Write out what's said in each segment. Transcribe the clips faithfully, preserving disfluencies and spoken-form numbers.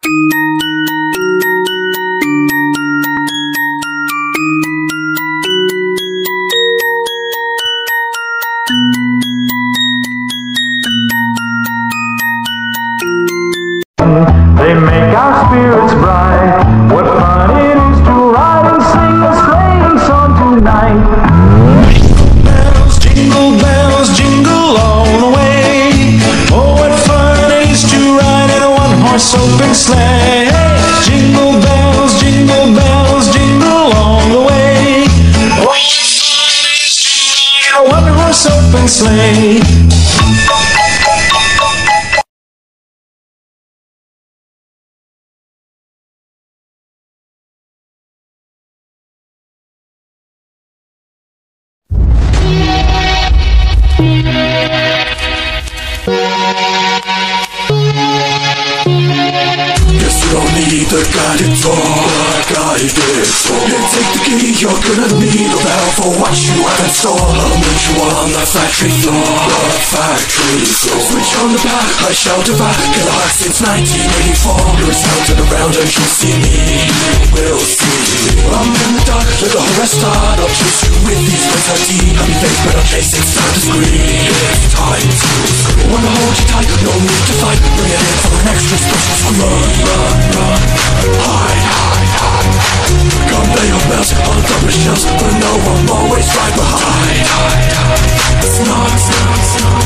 They make our spirits bright. What fun it is to ride and sing a sleighing song tonight. Bells, jingle bells, jingle all the way. Oh, what fun it is to ride in a one-horse open sleigh. Jingle bells, jingle bells, jingle all the way. Oh, what fun it is to ride in a one-horse open sleigh. The guided door, guided door. You take the key, you're gonna need a valve for what you have in store. I'll meet you on the factory floor, the factory floor. Switch on the power, I shall devour. Kill a heart since nineteen eighty-four. You're sounded around and you'll see me, we'll see me. I'm in the dark, let the horror start. I'll chase you with these words I deep. Happy face, but I'll chase, it's time to scream. It's time to scream. Wanna hold you tight, no need to fight. Bring it in for an extra special scream. Run, run, run. Hide, hide, hide. Conveyor belts on rubber shelves, but no, I'm always right behind. Hide, hide. Snot, snot, snot.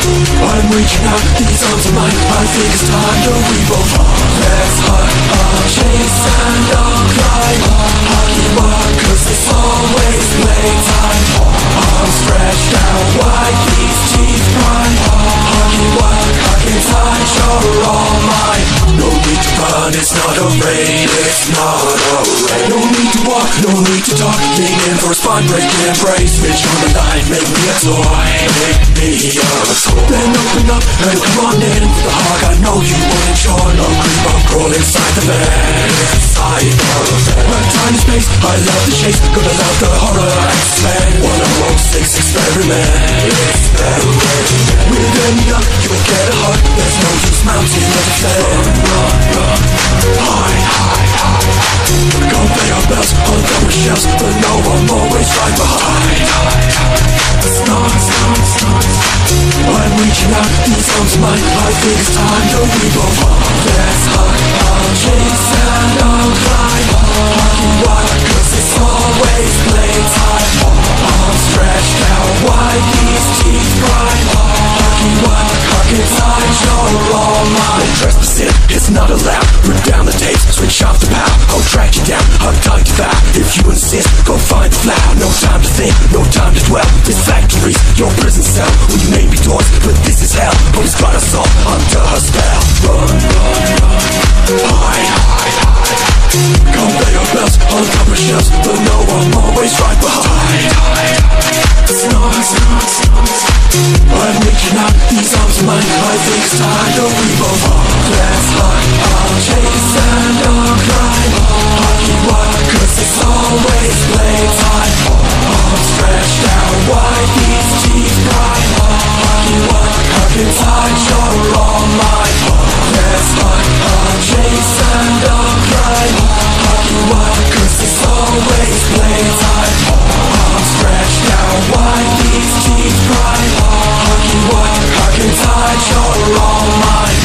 I'm reaching out, these arms are mine. I think it's time to we both are. Let's hide, I'll chase and I'll climb. Hockey walk, cause it's always playtime. Arms stretched out wide, these teeth grind. Hockey walk, hockey tight, you're all mine. No need to run, it's not a raid, it's not a raid. No need to walk, no need to talk. Lean in for a spine-breaking embrace. Switch on the line, make me a toy. Make me a toy. Then open up and come on in. The hog I know you won't enjoy. No creep, I'll crawl inside the bed. Inside the bed. My tiny space, I love the chase. Gonna love the horror I expand. one oh six experiment. Experiment. With any luck, you will get a hug. There's no use mounting on the fence. Run, run, hide, hide, hide. Conveyor belts on rubber shelves, but no, I'm always right behind. Hide, hide. Snot, snot, snot. I'm reaching out, these arms are mine. I think it's time to we both are. Let's hide, I'll chase and I'll climb. Hockey walk, cause it's always playtime. Arms stretched out wide, these teeth grind. Hockey walk, hockey tight, you're all mine. Trespassing, it's not allowed. Rip down the tapes, switch off the power. I'll track you down, hug tight to vow. If you insist, go find the flower. No time to think, no time to dwell. This factory's your prison cell. We may be doors, but this is hell. Police got us all under her spell. Run, run, run. Hide, hide, hide. Conveyor belts on rubber shelves, but no, I'm always right behind. Hide, hide. Snot, snot, snot. I'm reaching out, these arms are mine. I think it's time to we both are. Let's hide, I'll chase and I'll climb. Hockey walk, cause it's always playtime. Arms stretched out wide, these teeth grind. Hockey walk, hockey tight, you're all mine. Let's hide, I'll chase and I'll climb. Hockey walk, cause it's always playtime. Arms stretched out wide, these teeth grind. Hockey walk, hockey tight, you're all mine.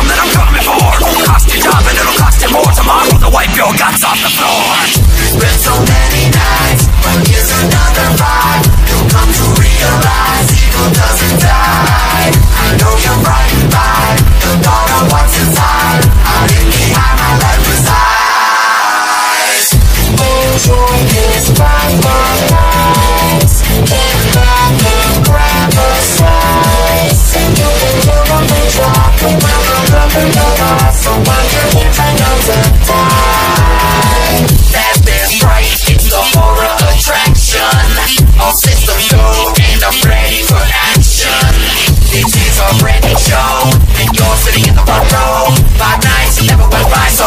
Your guts off the floor. so many nights, but here's another vibe. You'll come to realize evil doesn't die. I know you're frightened by the thought of what's inside. Hiding behind my light resides. Enjoy this bright lights. Get back and grab a slice. You can do the drop without a rubber your so while you're here trying not to die. That bear's right, it's the horror attraction. All systems go and I'm ready for action. This is a brand new show, and you're sitting in the front row. Five nights never went by so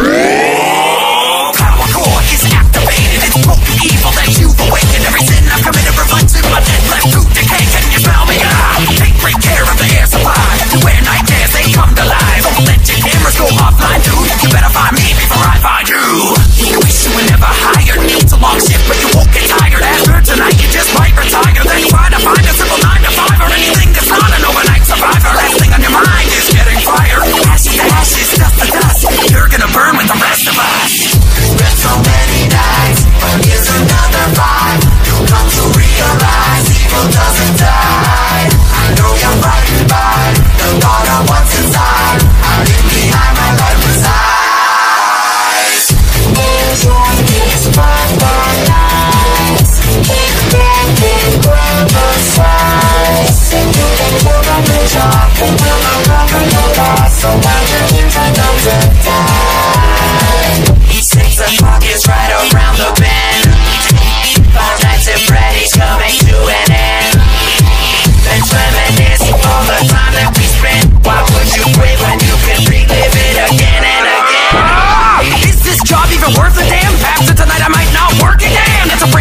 power core is activated. It's potent evil that you've awakened. Every sin I've committed reflects in my dead left to decay. Can you smell me? Ah, take great care of the air supply. Where night dares they come to life. Don't let your cameras go offline, dude. You better find me before I find you. You wish you were never hired. It's a long shift, but you won't get tired. After tonight, you just might retire. Then try to find a simple nine to five or anything that's not an overnight survivor. Last thing on your mind is getting fired. Ashes to ashes, dust to dust. You're gonna burn with the rest of us. There's so many nights, but here's another vibe. You'll come to realize evil doesn't die. I know you're frightened by the thought of what's inside. Hiding behind my light resides. Enjoy these bright lights. Kick back and grab a slice. You can do the good job and we'll not cover your loss. So while you're here trying not to die. Six o'clock is right around the bend. Five nights at Freddy's coming to an end. Let's reminisce all the time that we spent. Why would you quit when you can relive it again and again? Ah! Is this job even worth a damn? After tonight I might not work again. It's a